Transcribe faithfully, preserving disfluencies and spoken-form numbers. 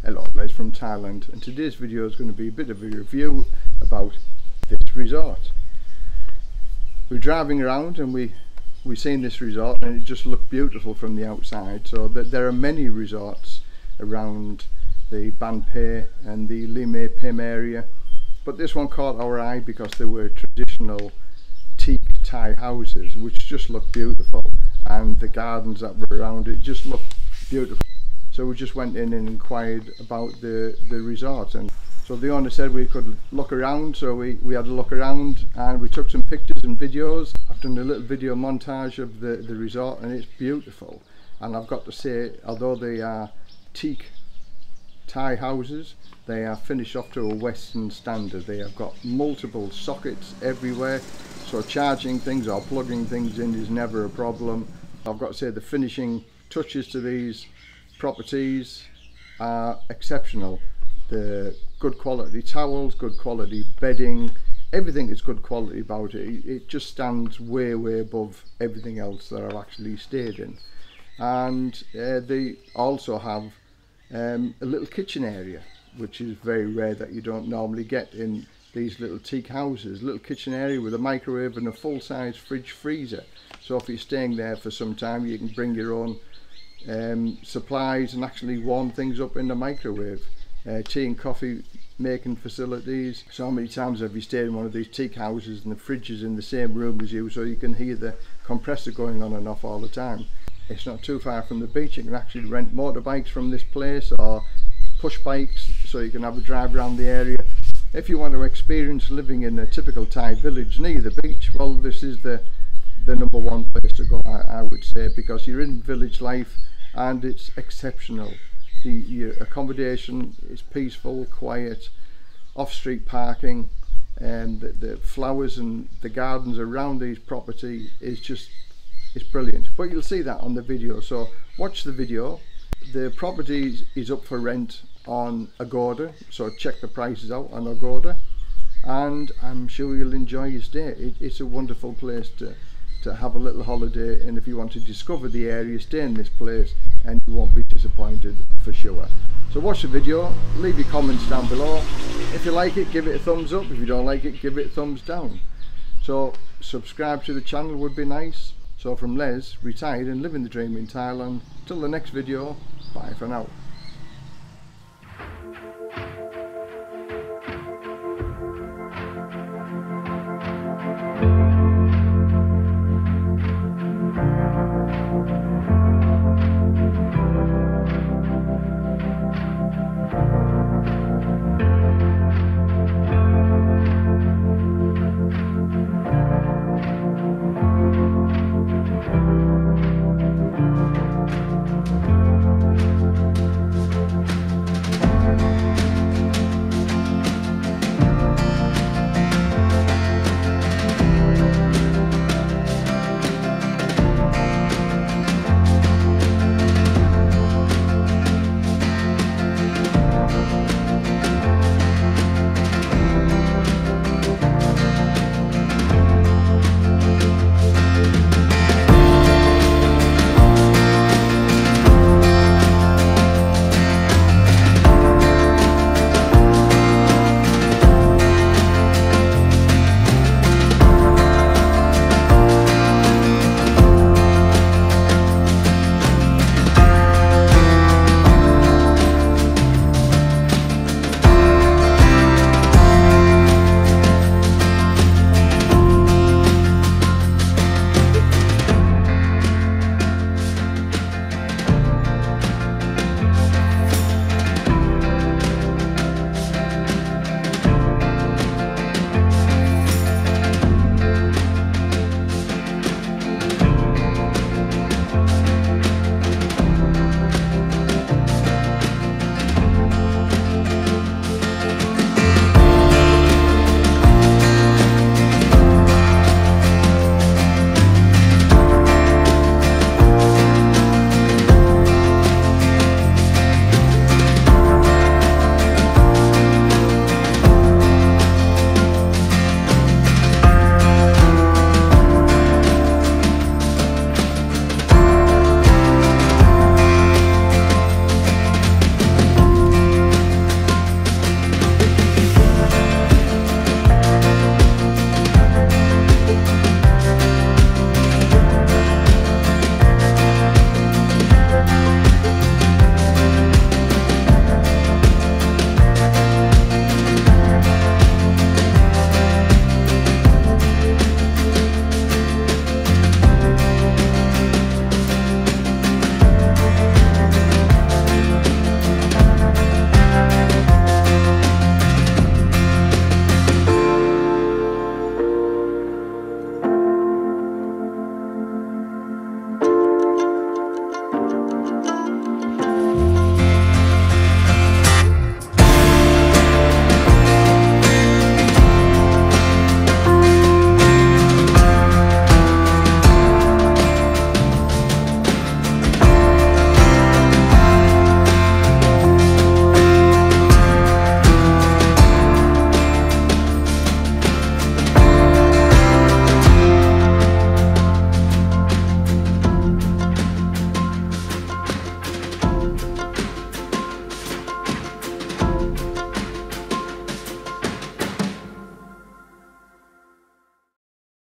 Hello, Les from Thailand, and today's video is going to be a bit of a review about this resort. We're driving around and we we seen this resort and it just looked beautiful from the outside. So that there are many resorts around the Ban Phe and the Lime Pim area, but this one caught our eye because they were traditional teak Thai houses which just looked beautiful, and the gardens that were around it just looked beautiful. So we just went in and inquired about the, the resort, and so the owner said we could look around, so we, we had a look around and we took some pictures and videos. I've done a little video montage of the, the resort and it's beautiful, and I've got to say, although they are teak Thai houses, they are finished off to a Western standard. They have got multiple sockets everywhere, so charging things or plugging things in is never a problem. I've got to say the finishing touches to these properties are exceptional. The good quality towels, good quality bedding, everything is good quality about it. It just stands way way above everything else that I've actually stayed in. And uh, they also have um, a little kitchen area, which is very rare, that you don't normally get in these little teak houses. Little kitchen area with a microwave and a full-size fridge freezer, so if you're staying there for some time you can bring your own um, supplies and actually warm things up in the microwave. Uh, tea and coffee making facilities. So many times have you stayed in one of these teak houses and the fridge is in the same room as you, so you can hear the compressor going on and off all the time. It's not too far from the beach. You can actually rent motorbikes from this place or push bikes, so you can have a drive around the area. If you want to experience living in a typical Thai village near the beach, well, this is the the number one place to go, I, I would say, because you're in village life and it's exceptional. The your accommodation is peaceful, quiet, off-street parking, and the, the flowers and the gardens around these property is just, it's brilliant. But you'll see that on the video, so watch the video. The property is up for rent on Agoda, so check the prices out on Agoda, and I'm sure you'll enjoy your stay. It, it's a wonderful place to to have a little holiday, and if you want to discover the area, stay in this place and you won't be disappointed for sure. So watch the video, leave your comments down below. If you like it, give it a thumbs up. If you don't like it, give it a thumbs down. So subscribe to the channel would be nice. So from Les, retired and living the dream in Thailand, till the next video, bye for now.